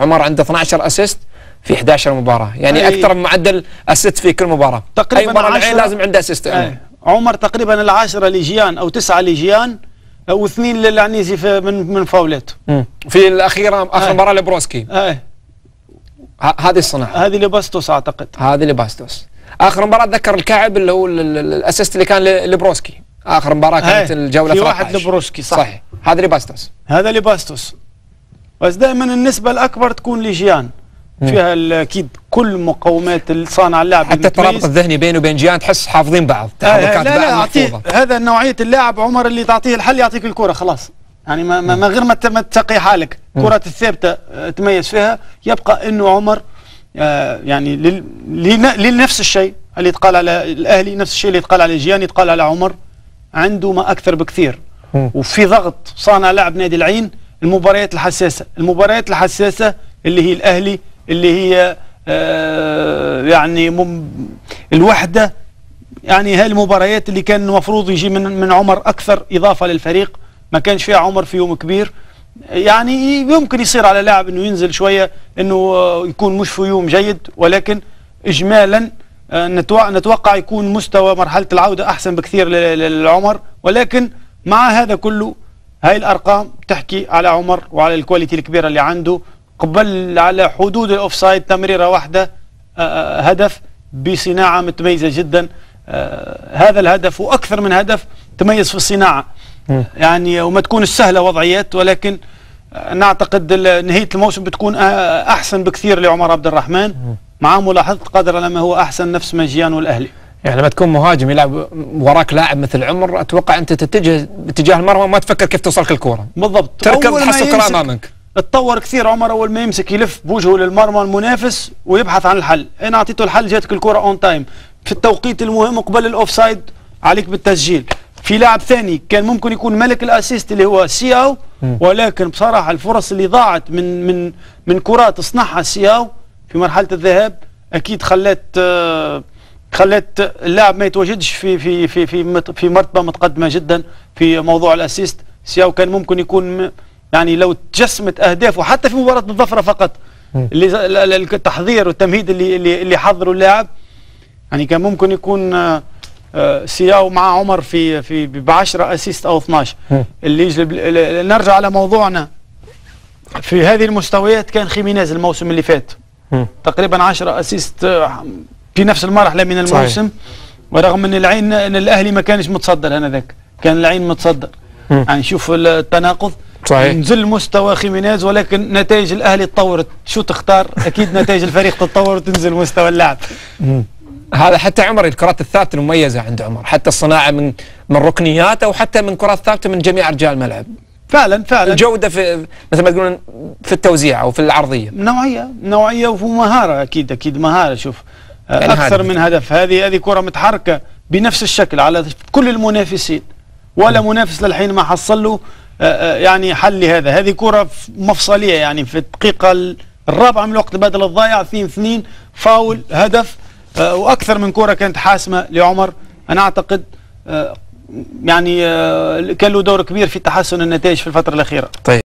عمر عنده 12 اسيست في 11 مباراه، يعني اكثر من معدل اسيست في كل مباراه. تقريبا اي مباراه العين لازم عنده اسيست. عمر تقريبا العاشرة لجيان او 9 لجيان و2 للعنيزي من فاولاته. في الاخيره اخر مباراه لبروسكي. هذه الصناعه، هذه لباستوس اعتقد، هذه لباستوس. اخر مباراه اتذكر الكعب اللي هو الاسيست اللي كان لبروسكي، اخر مباراه كانت الجوله 13 في واحد لبروسكي صح. هذا لباستوس، هذا لباستوس. بس دائما النسبه الاكبر تكون لجيان، فيها اكيد كل مقومات صانع اللعب، حتى الترابط الذهني بينه وبين جيان تحس حافظين بعض، تحركات بعض محفوظه. هذا نوعيه اللاعب عمر اللي تعطيه الحل يعطيك الكره خلاص، يعني ما غير ما تقي حالك. كرات الثابته تميز فيها. يبقى انه عمر يعني لنفس الشيء اللي يتقال على الاهلي، نفس الشيء اللي يتقال على جيان يتقال على عمر، عنده ما اكثر بكثير. وفي ضغط صانع لعب نادي العين المباريات الحساسه، المباريات الحساسه اللي هي الاهلي، اللي هي يعني الوحده، يعني هاي المباريات اللي كان المفروض يجي من عمر اكثر اضافه للفريق، ما كانش فيها عمر في يوم كبير. يعني يمكن يصير على لاعب انه ينزل شويه، انه يكون مش في يوم جيد، ولكن اجمالا نتوقع يكون مستوى مرحله العوده احسن بكثير للعمر. ولكن مع هذا كله هاي الارقام تحكي على عمر وعلى الكواليتي الكبيره اللي عنده. قبل على حدود الاوفسايد تمريره واحده، هدف بصناعه متميزه جدا. هذا الهدف واكثر من هدف تميز في الصناعه، يعني وما تكون السهله وضعيات، ولكن نعتقد نهايه الموسم بتكون احسن بكثير لعمر عبد الرحمن، مع ملاحظه قدر لما هو احسن نفس ما جيان والاهلي. يعني لما تكون مهاجم يلعب وراك لاعب مثل عمر، اتوقع انت تتجه باتجاه المرمى، ما تفكر كيف توصلك الكوره بالضبط، تركض تحصل الكره امامك. اتطور كثير عمر، اول ما يمسك يلف بوجهه للمرمى المنافس ويبحث عن الحل. انا اعطيته الحل، جاتك الكره اون تايم في التوقيت المهم قبل الاوفسايد، عليك بالتسجيل. في لاعب ثاني كان ممكن يكون ملك الاسيست اللي هو سياو، ولكن بصراحه الفرص اللي ضاعت من كرات تصنعها سياو في مرحله الذهاب اكيد خلت اللاعب ما يتواجدش في مرتبه متقدمه جدا في موضوع الاسيست. سياو كان ممكن يكون يعني لو تجسمت اهدافه حتى في مباراه الظفره فقط، اللي التحضير والتمهيد اللي حضره اللاعب، يعني كان ممكن يكون سياو مع عمر في ب 10 اسيست او 12. اللي يجلب نرجع على موضوعنا في هذه المستويات، كان خيمينيز الموسم اللي فات تقريبا 10 اسيست في نفس المرحله من الموسم. صحيح. ورغم ان العين ان الاهلي ما كانش متصدر هنذاك، كان العين متصدر. يعني شوف التناقض. صحيح. نزل مستوى خيمينيز، ولكن نتائج الاهلي تطورت. شو تختار؟ اكيد نتائج الفريق تتطور وتنزل مستوى اللاعب. هذا حتى عمر الكرات الثابته المميزه عند عمر، حتى الصناعه من ركنيات او حتى من كرات ثابته من جميع ارجاء الملعب. فعلا الجوده في مثل ما تقولون في التوزيع او في العرضيه، نوعيه ومهاره. اكيد مهاره. شوف يعني اكثر من هدف، هذه كره متحركه بنفس الشكل على كل المنافسين، ولا منافس للحين ما حصل له يعني حل لهذا. هذه كره مفصليه، يعني في الدقيقه الرابعه من الوقت البدل الضايع 2-2 فاول هدف، واكثر من كره كانت حاسمه لعمر. انا اعتقد يعني كان له دور كبير في تحسن النتائج في الفتره الاخيره. طيب.